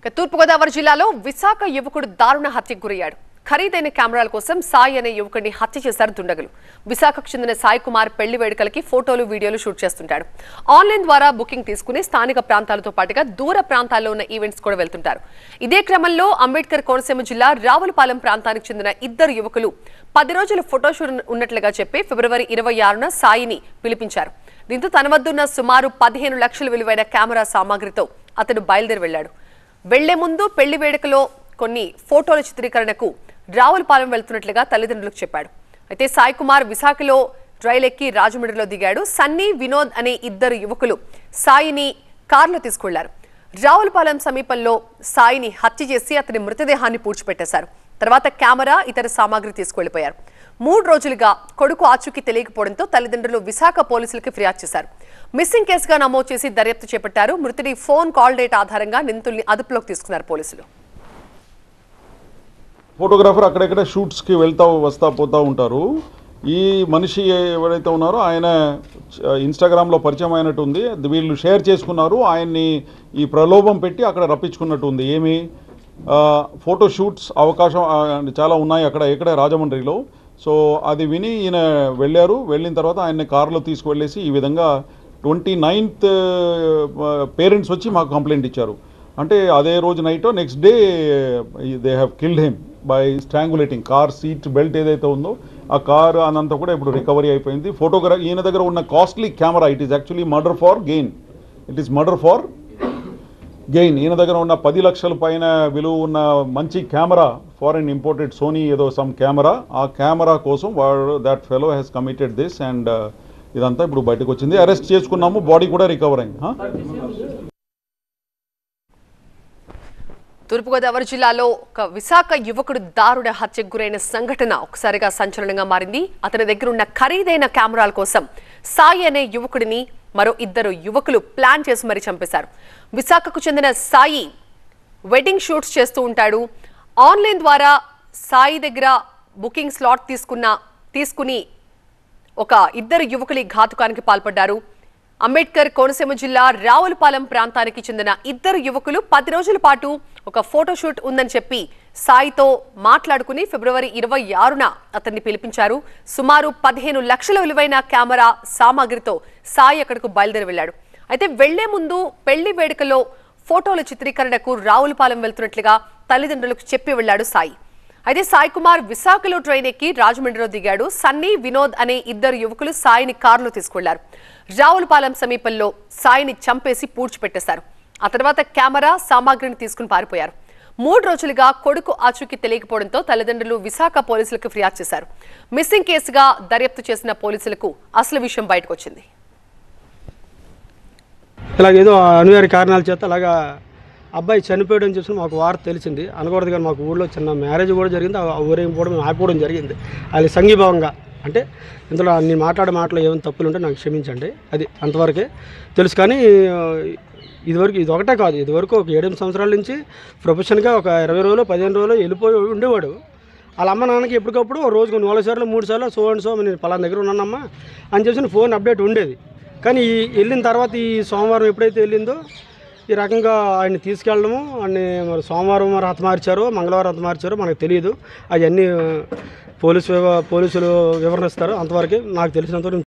తూర్పుగోదావరి జిల్లాలో విశాఖ యువకుడు దారుణ హత్యకు గురయ్యాడు. ఖరీదైన కెమెరాల కోసం సాయి అనే యువకుడిని హత్య చేశారు దుండగులు. విశాఖకు చెందిన సాయి కుమార్ పెళ్లి వేడుకలకి ఫోటోలు వీడియోలు షూట్ చేస్తుంటాడు. ఆన్లైన్ ద్వారా బుకింగ్ తీసుకుని స్థానిక ప్రాంతాలతో పాటుగా దూర ప్రాంతాల్లో ఉన్న ఈవెంట్స్ కూడా వెళ్తుంటారు. ఇదే క్రమంలో అంబేద్కర్ కోనసీమ జిల్లా రావులపాలెం ప్రాంతానికి చెందిన ఇద్దరు యువకులు 10 రోజుల ఫోటోషూట్ ఉన్నట్లుగా చెప్పి ఫిబ్రవరి 26న సాయిని పిలిపించారు. దీంతో తన వద్దున్న సుమారు 15 లక్షల విలువైన కెమెరా సామాగ్రితో అతను బయలుదేరి వెళ్లాడు. వెళ్లే ముందు పెళ్లి వేడుకలో కొన్ని ఫోటోల చిత్రీకరణకు రావులపాలెం వెళ్తున్నట్లుగా తల్లిదండ్రులకు చెప్పాడు. అయితే సాయి కుమార్ విశాఖలో రైలు ఎక్కి రాజమండ్రిలో దిగాడు. సన్నీ, వినోద్ అనే ఇద్దరు యువకులు సాయిని కారులో తీసుకెళ్లారు. రావులపాలెం సమీపంలో సాయిని హత్య చేసి అతని మృతదేహాన్ని పూడ్చిపెట్టేశారు. తర్వాత కెమెరా, ఇతర సామాగ్రి తీసుకెళ్లిపోయారు. 3 రోజులుగా కొడుకు ఆచూకీ తెలియకపోవడంతో తల్లిదండ్రులు విశాఖ పోలీసులకు ఫిర్యాదు చేశారు. మిస్సింగ్ కేసుగా నమోదు చేసి దర్యాప్తు చేపట్టారు. మృతుడి ఫోన్ కాల్ డేటా ఆధారంగా నిందితుల్ని అదుపులోకి తీసుకున్నారు పోలీసులు. ఫోటోగ్రాఫర్ అక్కడెక్కడ షూట్స్కి వస్తా పోతూ ఉంటారు. ఈ మనిషి ఎవరైతే ఉన్నారో ఆయన ఇన్స్టాగ్రామ్లో పరిచయం అయినట్టు ఉంది. వీళ్ళు షేర్ చేసుకున్నారు. ఆయన్ని ఈ ప్రలోభం పెట్టి అక్కడ రప్పించుకున్నట్టు ఉంది. ఏమి ఫోటో షూట్స్ అవకాశం చాలా ఉన్నాయి ఎక్కడ రాజమండ్రిలో. సో అది విని ఈయన వెళ్ళారు. వెళ్ళిన తర్వాత ఆయన్ని కారులో తీసుకువెళ్ళేసి ఈ విధంగా 29th పేరెంట్స్ వచ్చి మాకు కంప్లైంట్ ఇచ్చారు. అంటే అదే రోజు night next day they have killed him by strangulating. Car seat belt ఏదైతే ఉందో ఆ కార్ అనంతా కూడా ఇప్పుడు రికవరీ అయిపోయింది. ఈయన దగ్గర ఉన్న costly camera, it is actually murder for gain. ఈయన దగ్గర ఉన్న 10 లక్షల పైన విలువ ఉన్న మంచి కెమెరా, ఫారెన్ ఇంపోర్టెడ్ సోనీ ఏదో సమ్ కెమెరా, ఆ కెమెరా కోసం వాడు that fellow has committed this and ఇదంతా ఇప్పుడు బయటకు వచ్చింది. అరెస్ట్ చేసుకున్నాము. బాడీ కూడా రికవర్ అయింది. తూర్పుగోదావరి జిల్లాలో ఒక విశాఖ యువకుడు దారుణ హత్యకు గురైన సంఘటన ఒకసారిగా సంచలనంగా మారింది. అతని దగ్గర ఉన్న ఖరీదైన కెమెరాల కోసం సాయి అనే యువకుడిని మరో 2 యువకులు ప్లాన్ చేసి మరీ చంపేశారు. విశాఖకు చెందిన సాయి వెడ్డింగ్ షూట్స్ చేస్తూ ఉంటాడు. ఆన్లైన్ ద్వారా సాయి దగ్గర బుకింగ్ స్లాట్ తీసుకుని ఒక 2 యువకులు ఈ ఘాతుకానికి పాల్పడ్డారు. అంబేద్కర్ కోనసీమ జిల్లా రావులపాలెం ప్రాంతానికి చెందిన 2 యువకులు 10 రోజుల పాటు ఒక ఫోటోషూట్ ఉందని చెప్పి సాయితో మాట్లాడుకుని ఫిబ్రవరి 26న అతన్ని పిలిపించారు. సుమారు 15 లక్షల విలువైన కెమెరా సామాగ్రితో సాయి అక్కడకు బయలుదేరి వెళ్లాడు. అయితే వెళ్లే ముందు పెళ్లి వేడుకలో ఫోటోల చిత్రీకరణకు రావులపాలెం వెళ్తున్నట్లుగా తల్లిదండ్రులకు చెప్పి వెళ్లాడు సాయి. అయితే సాయి కుమార్ విశాఖలో ట్రైన్ ఎక్కి రాజమండ్రిలో దిగాడు. సన్నీ, వినోద్ అనే 2 యువకులు సాయిని కారులో తీసుకెళ్లారు. రావులపాలెం సమీపంలో సాయిని చంపేసి పూడ్చిపెట్టేశారు. ఆ తర్వాత కెమెరా సామాగ్రిని తీసుకుని పారిపోయారు. 3 రోజులుగా కొడుకు ఆచూకీ తెలియకపోవడంతో తల్లిదండ్రులు విశాఖ పోలీసులకు ఫిర్యాదు చేశారు. మిస్సింగ్ కేసుగా దర్యాప్తు చేసిన పోలీసులకు అసలు విషయం బయటకు వచ్చింది. ఇలాగేదో అనివార్య కారణాల చేత అలాగా అబ్బాయి చనిపోయడం చూసి మాకు వార్త తెలిసింది. అనకూడదు కానీ మాకు ఊళ్ళో చిన్న మ్యారేజ్ కూడా జరిగింది. ఆ ఊరేగిపోవడం ఆగిపోవడం జరిగింది. అది సంఘీభావంగా. అంటే ఇందులో నేను మాట్లాడే మాటలు ఏమైనా తప్పులు ఉంటే నాకు క్షమించండి. అది అంతవరకే తెలుసు. కానీ ఇదివరకు ఇది ఒకటే కాదు, ఇదివరకు ఒక 7 సంవత్సరాల నుంచి ప్రొఫెషన్గా ఒక 20 రోజులు 15 రోజులు వెళ్ళిపోయి ఉండేవాడు. వాళ్ళ అమ్మ నాన్నకి ఎప్పటికప్పుడు రోజుకు 4 సార్లు 3 సార్లు సో నేను పలానా దగ్గర ఉన్నానమ్మా అని చెప్పి ఫోన్ అప్డేట్ ఉండేది. కానీ వెళ్ళిన తర్వాత ఈ సోమవారం ఎప్పుడైతే వెళ్ళిందో ఈ రకంగా ఆయన్ని తీసుకెళ్ళడము, ఆయన్ని మరి సోమవారం మరి హతమార్చారో మంగళవారం హతమార్చారో మనకు తెలియదు. అవన్నీ పోలీసులు వివరణ ఇస్తారు. అంతవరకు నాకు తెలిసినంతవరకు